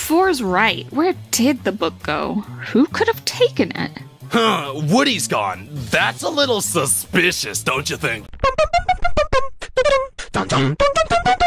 Four's right. Where did the book go? Who could have taken it? Huh, Woody's gone. That's a little suspicious, don't you think?